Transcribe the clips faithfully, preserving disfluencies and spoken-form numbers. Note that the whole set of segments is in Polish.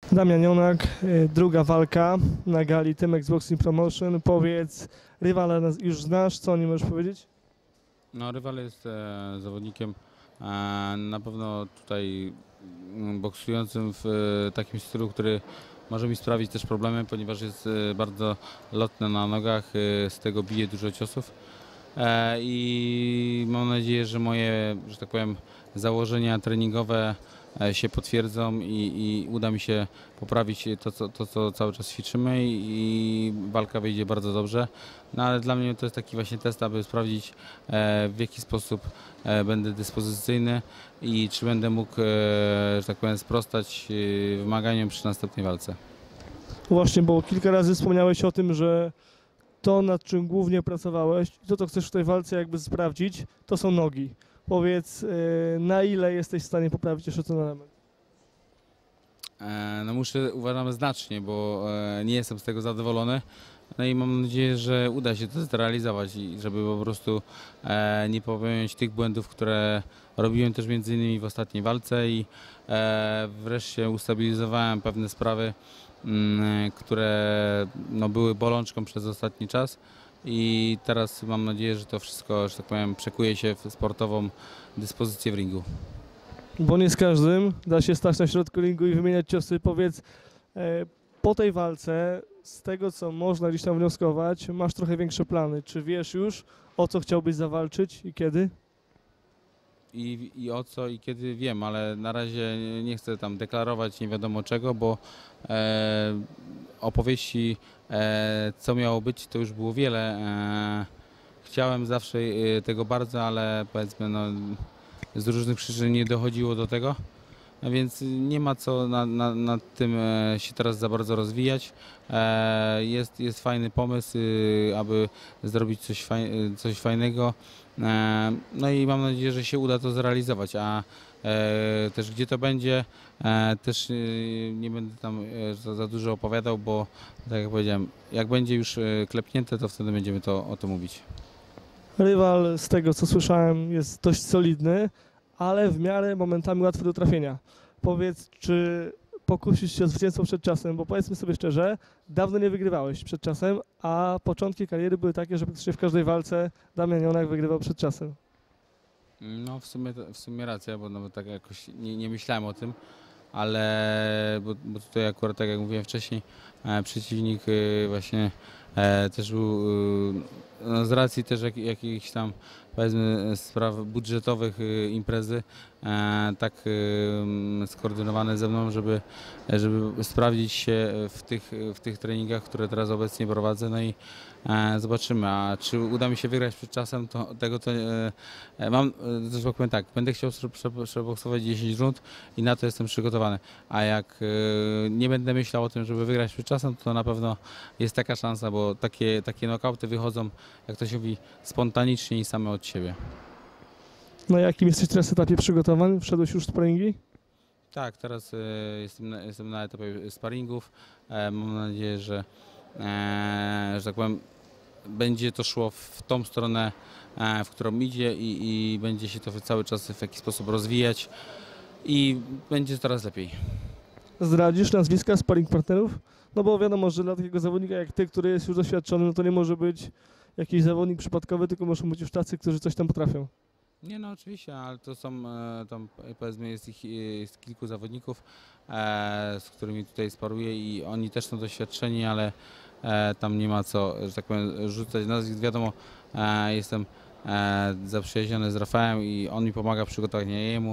Damian Jonak, y, druga walka na gali Tymex Boxing Promotion. Powiedz, rywala nas już znasz, co o nim możesz powiedzieć? No, rywal jest e, zawodnikiem e, na pewno tutaj mm, boksującym w e, takim stylu, który może mi sprawić też problemy, ponieważ jest e, bardzo lotny na nogach, e, z tego bije dużo ciosów. E, I mam nadzieję, że moje, że tak powiem, założenia treningowe e, się potwierdzą i, i uda mi się poprawić to co, to, co cały czas ćwiczymy i, i walka wyjdzie bardzo dobrze. No ale dla mnie to jest taki właśnie test, aby sprawdzić e, w jaki sposób e, będę dyspozycyjny i czy będę mógł, e, że tak powiem, sprostać e, wymaganiom przy następnej walce. Właśnie, bo kilka razy wspomniałeś o tym, że to, nad czym głównie pracowałeś, to, co chcesz w tej walce jakby sprawdzić, to są nogi. Powiedz, y, na ile jesteś w stanie poprawić jeszcze ten element? E, No muszę, uważam, znacznie, bo e, nie jestem z tego zadowolony. No i mam nadzieję, że uda się to zrealizować i żeby po prostu e, nie popełniać tych błędów, które robiłem też między innymi w ostatniej walce i e, wreszcie ustabilizowałem pewne sprawy, mm, które no, były bolączką przez ostatni czas i teraz mam nadzieję, że to wszystko, że tak powiem, przekuje się w sportową dyspozycję w ringu. Bo nie z każdym da się stać na środku ringu i wymieniać ciosy. Powiedz, e, po tej walce, z tego co można gdzieś tam wnioskować, masz trochę większe plany. Czy wiesz już, o co chciałbyś zawalczyć i kiedy? I, I o co i kiedy wiem, ale na razie nie chcę tam deklarować nie wiadomo czego, bo e, opowieści, e, co miało być, to już było wiele. E, chciałem zawsze e, tego bardzo, ale powiedzmy no, z różnych przyczyn nie dochodziło do tego. A więc nie ma co na, na, nad tym e, się teraz za bardzo rozwijać. E, jest, jest fajny pomysł, y, aby zrobić coś, faj, coś fajnego. E, no i mam nadzieję, że się uda to zrealizować. A e, też gdzie to będzie, e, też y, nie będę tam e, za, za dużo opowiadał, bo tak jak powiedziałem, jak będzie już e, klepnięte, to wtedy będziemy to, o tym mówić. Rywal, z tego co słyszałem, jest dość solidny, ale w miarę momentami łatwy do trafienia. Powiedz, czy pokusisz się o zwycięstwo przed czasem, bo powiedzmy sobie szczerze, dawno nie wygrywałeś przed czasem, a początki kariery były takie, że praktycznie w każdej walce Damian Jonak wygrywał przed czasem. No w sumie, w sumie racja, bo nawet tak jakoś nie, nie myślałem o tym, ale bo, bo tutaj akurat tak jak mówiłem wcześniej, e, przeciwnik e, właśnie e, też był e, no, z racji też jak, jakichś tam powiedzmy spraw budżetowych e, imprezy e, tak e, skoordynowane ze mną, żeby, żeby sprawdzić się w tych, w tych treningach, które teraz obecnie prowadzę, no i e, zobaczymy, a czy uda mi się wygrać przed czasem, to tego to e, mam, e, też powiem tak, będę chciał przeboksować dziesięć rund i na to jestem przygotowany, a jak e, nie będę myślał o tym, żeby wygrać przed czasem, to na pewno jest taka szansa, bo takie, takie knockouty wychodzą, jak to się mówi, spontanicznie i same od siebie. Na jakim jesteś teraz etapie przygotowań? Wszedłeś już w sparingi? Tak, teraz e, jestem, na, jestem na etapie sparingów. E, mam nadzieję, że, e, że tak powiem, będzie to szło w tą stronę, e, w którą idzie i, i będzie się to cały czas w jakiś sposób rozwijać i będzie coraz lepiej. Zdradzisz nazwiska sparring partnerów? No bo wiadomo, że dla takiego zawodnika jak ty, który jest już doświadczony, no to nie może być jakiś zawodnik przypadkowy, tylko muszą być już tacy, którzy coś tam potrafią. Nie no oczywiście, ale to są, e, tam powiedzmy jest ich jest kilku zawodników, e, z którymi tutaj sparuję i oni też są doświadczeni, ale e, tam nie ma co, że tak powiem, rzucać nazwisk. Wiadomo, e, jestem e, zaprzyjaźniony z Rafałem i on mi pomaga w przygotowaniu jemu,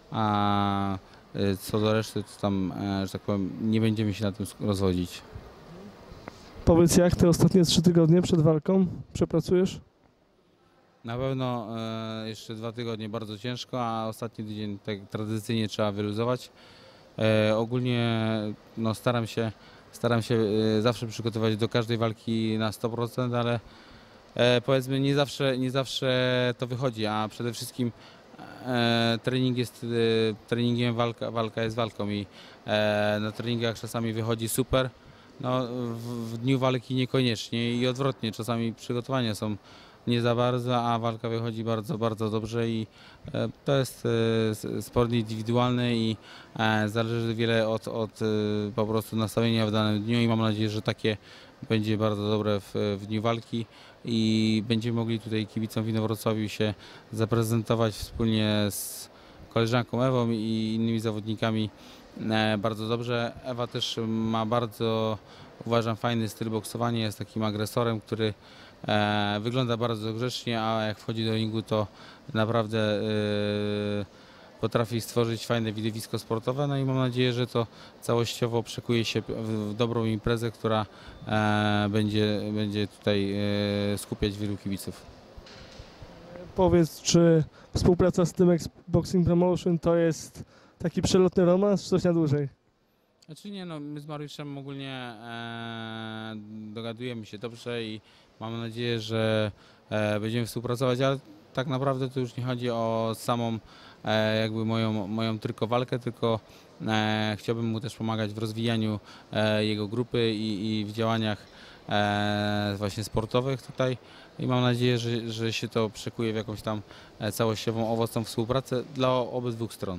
a e, co do reszty, to tam, e, że tak powiem, nie będziemy się na tym rozwodzić. Powiedz, jak te ostatnie trzy tygodnie przed walką przepracujesz? Na pewno e, jeszcze dwa tygodnie bardzo ciężko, a ostatni tydzień tak tradycyjnie trzeba wyluzować. E, ogólnie no, staram się, staram się e, zawsze przygotować do każdej walki na sto procent, ale e, powiedzmy nie zawsze, nie zawsze to wychodzi, a przede wszystkim e, trening jest e, treningiem, walka, walka jest walką i e, na treningach czasami wychodzi super, no, w, w dniu walki niekoniecznie i odwrotnie, czasami przygotowania są nie za bardzo, a walka wychodzi bardzo, bardzo dobrze i e, to jest e, sport indywidualny i e, zależy wiele od, od e, po prostu nastawienia w danym dniu i mam nadzieję, że takie będzie bardzo dobre w, w dniu walki i będziemy mogli tutaj kibicom w Inowrocławiu się zaprezentować wspólnie z koleżanką Ewą i innymi zawodnikami e, bardzo dobrze. Ewa też ma bardzo, uważam, fajny styl boksowania, jest takim agresorem, który e, wygląda bardzo grzecznie, a jak wchodzi do ringu, to naprawdę e, potrafi stworzyć fajne widowisko sportowe, no i mam nadzieję, że to całościowo przekuje się w dobrą imprezę, która e, będzie, będzie tutaj e, skupiać wielu kibiców. Powiedz, czy współpraca z Tymex Boxing Promotion to jest taki przelotny romans, czy coś na dłużej? Znaczy nie, no my z Mariuszem ogólnie e, dogadujemy się dobrze i mam nadzieję, że e, będziemy współpracować, ale tak naprawdę to już nie chodzi o samą e, jakby moją, moją tylko walkę, tylko e, chciałbym mu też pomagać w rozwijaniu e, jego grupy i, i w działaniach e, właśnie sportowych tutaj i mam nadzieję, że, że się to przekuje w jakąś tam e, całościową, owocną współpracę dla obydwu stron.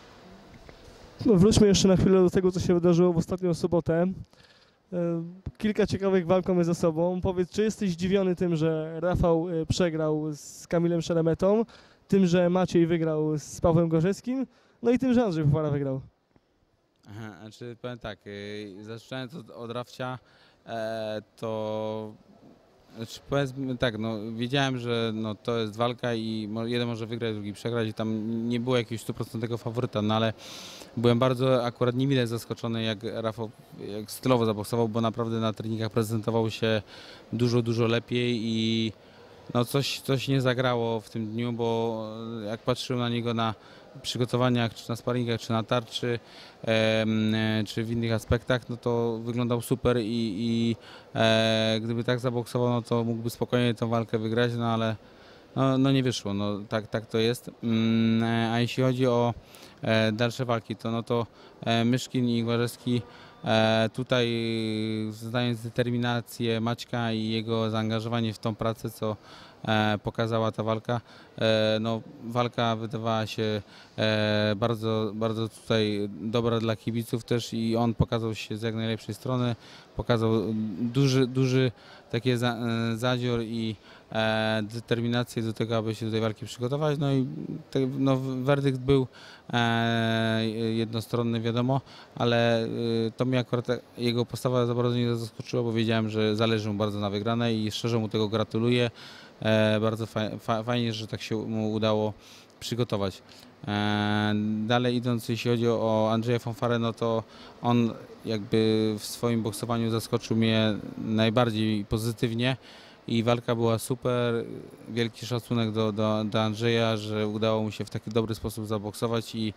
No, wróćmy jeszcze na chwilę do tego, co się wydarzyło w ostatnią sobotę. E, Kilka ciekawych walk mamy za sobą. Powiedz, czy jesteś zdziwiony tym, że Rafał e, przegrał z Kamilem Szeremetą, tym, że Maciej wygrał z Pawłem Gorzeckim, no i tym, że Andrzej Chwara wygrał? Aha, znaczy powiem tak, y, zaczynając od, od Rafcia, e, to znaczy powiedzmy tak, no wiedziałem, że no, to jest walka i mo- jeden może wygrać, drugi przegrać i tam nie było jakiegoś stuprocentowego faworyta, no ale byłem bardzo akurat niemile zaskoczony, jak Rafał jak stylowo zaboksował, bo naprawdę na treningach prezentował się dużo, dużo lepiej i no coś, coś nie zagrało w tym dniu, bo jak patrzyłem na niego na przygotowaniach, czy na sparingach, czy na tarczy, em, e, czy w innych aspektach, no to wyglądał super i, i e, gdyby tak zaboksował, no to mógłby spokojnie tę walkę wygrać, no ale no, no nie wyszło, no tak, tak to jest. Mm, e, a jeśli chodzi o e, dalsze walki, to no to e, Myszkin i Gwarzewski e, tutaj znając determinację Maćka i jego zaangażowanie w tą pracę, co e, pokazała ta walka, e, no walka wydawała się e, bardzo, bardzo tutaj dobra dla kibiców też i on pokazał się z jak najlepszej strony, pokazał duży, duży taki za, e, zadzior i e, determinację do tego, aby się do tej walki przygotować, no i te, no, werdykt był e, jednostronny, wiadomo, ale e, to mnie akurat jego postawa za bardzo nie zaskoczyła, bo wiedziałem, że zależy mu bardzo na wygranej i szczerze mu tego gratuluję. E, bardzo fa fa fajnie, że tak się mu udało przygotować. E, dalej idąc, jeśli chodzi o Andrzeja Fonfarę, no to on jakby w swoim boksowaniu zaskoczył mnie najbardziej pozytywnie i walka była super. Wielki szacunek do, do, do Andrzeja, że udało mu się w taki dobry sposób zaboksować i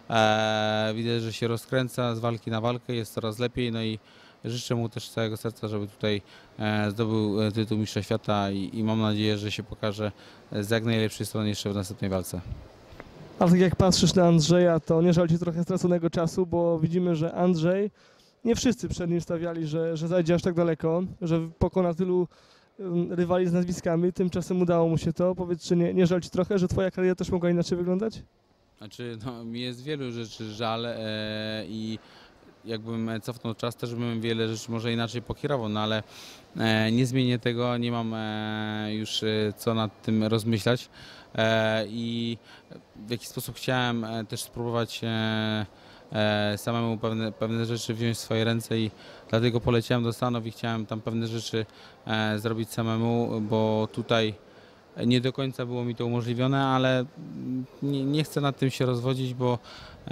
e, widać, że się rozkręca z walki na walkę, jest coraz lepiej, no i życzę mu też z całego serca, żeby tutaj e, zdobył tytuł mistrza świata i, i mam nadzieję, że się pokaże z jak najlepszej strony jeszcze w następnej walce. A tak jak patrzysz na Andrzeja, to nie żal ci trochę straconego czasu, bo widzimy, że Andrzej, nie wszyscy przed nim stawiali, że, że zajdzie aż tak daleko, że pokona tylu ym, rywali z nazwiskami, tymczasem udało mu się to. Powiedz, czy nie, nie żal ci trochę, że twoja kariera też mogła inaczej wyglądać? Znaczy, no, mi jest wielu rzeczy żal e, i jakbym cofnął czas, też bym wiele rzeczy może inaczej pokierował, no ale e, nie zmienię tego, nie mam e, już e, co nad tym rozmyślać e, i w jakiś sposób chciałem e, też spróbować e, e, samemu pewne, pewne rzeczy wziąć w swoje ręce i dlatego poleciałem do Stanów i chciałem tam pewne rzeczy e, zrobić samemu, bo tutaj nie do końca było mi to umożliwione, ale nie, nie chcę nad tym się rozwodzić, bo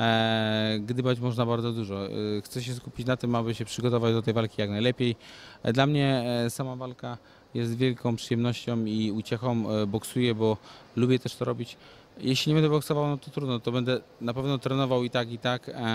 e, gdybać można bardzo dużo. E, chcę się skupić na tym, aby się przygotować do tej walki jak najlepiej. E, dla mnie e, sama walka jest wielką przyjemnością i uciechą. E, boksuję, bo lubię też to robić. Jeśli nie będę boksował, no to trudno, to będę na pewno trenował i tak, i tak. E,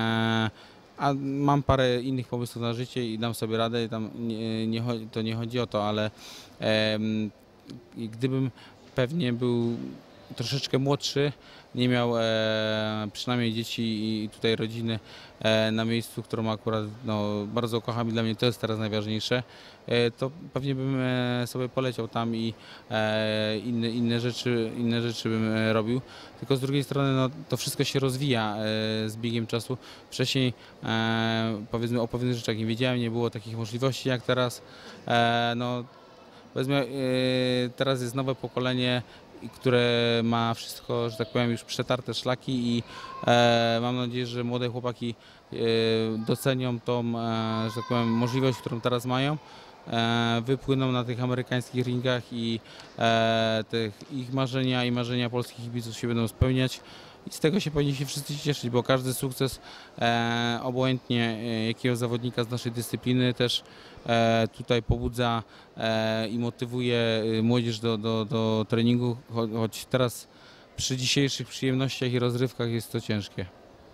a mam parę innych pomysłów na życie i dam sobie radę. Tam nie, nie, chodzi- to nie chodzi o to, ale e, i gdybym pewnie był troszeczkę młodszy, nie miał e, przynajmniej dzieci i tutaj rodziny e, na miejscu, którą akurat no, bardzo kocham i dla mnie to jest teraz najważniejsze, e, to pewnie bym e, sobie poleciał tam i e, inne, inne, rzeczy, inne rzeczy bym e, robił. Tylko z drugiej strony no, to wszystko się rozwija e, z biegiem czasu. Wcześniej e, powiedzmy o pewnych rzeczach nie wiedziałem, nie było takich możliwości jak teraz. E, no, powiedzmy, e, teraz jest nowe pokolenie, które ma wszystko, że tak powiem, już przetarte szlaki i e, mam nadzieję, że młode chłopaki e, docenią tą, e, że tak powiem, możliwość, którą teraz mają. E, wypłyną na tych amerykańskich ringach i e, tych ich marzenia i marzenia polskich kibiców się będą spełniać. I z tego się powinniśmy wszyscy cieszyć, bo każdy sukces, e, obojętnie e, jakiego zawodnika z naszej dyscypliny też e, tutaj pobudza e, i motywuje e, młodzież do, do, do treningu, cho, choć teraz przy dzisiejszych przyjemnościach i rozrywkach jest to ciężkie.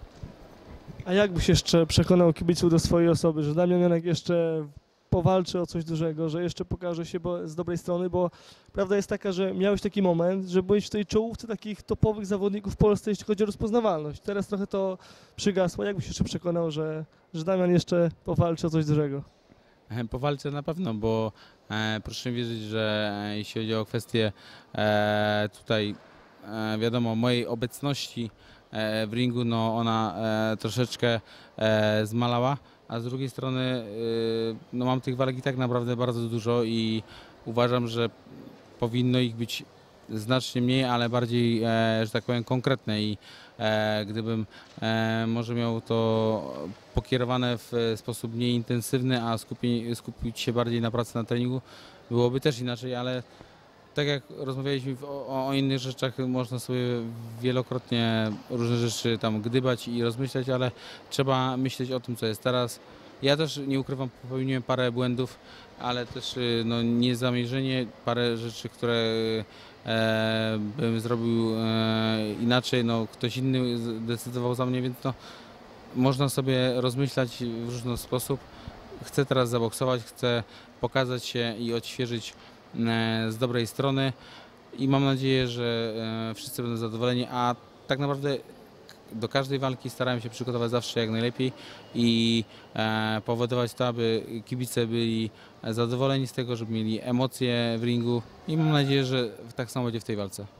A jak byś jeszcze przekonał kibiców do swojej osoby, że Damian Janek jeszcze powalczy o coś dużego, że jeszcze pokaże się bo, z dobrej strony, bo prawda jest taka, że miałeś taki moment, że byłeś w tej czołówce takich topowych zawodników w Polsce, jeśli chodzi o rozpoznawalność. Teraz trochę to przygasło. Jak byś jeszcze przekonał, że, że Damian jeszcze powalczy o coś dużego? Powalczę na pewno, bo e, proszę wierzyć, że e, jeśli chodzi o kwestię e, tutaj e, wiadomo mojej obecności e, w ringu, no ona e, troszeczkę e, zmalała, a z drugiej strony e, no mam tych walk i tak naprawdę bardzo dużo i uważam, że powinno ich być znacznie mniej, ale bardziej, e, że tak powiem, konkretne i e, gdybym e, może miał to pokierowane w sposób mniej intensywny, a skupi, skupić się bardziej na pracy na treningu, byłoby też inaczej, ale tak jak rozmawialiśmy o, o innych rzeczach, można sobie wielokrotnie różne rzeczy tam gdybać i rozmyślać, ale trzeba myśleć o tym, co jest teraz. Ja też nie ukrywam, popełniłem parę błędów, ale też no, niezamierzenie, parę rzeczy, które e, bym zrobił e, inaczej, no, ktoś inny decydował za mnie, więc no, można sobie rozmyślać w różny sposób. Chcę teraz zaboksować, chcę pokazać się i odświeżyć e, z dobrej strony i mam nadzieję, że e, wszyscy będą zadowoleni, a tak naprawdę do każdej walki starałem się przygotować zawsze jak najlepiej i e, powodować to, aby kibice byli zadowoleni z tego, żeby mieli emocje w ringu i mam nadzieję, że tak samo będzie w tej walce.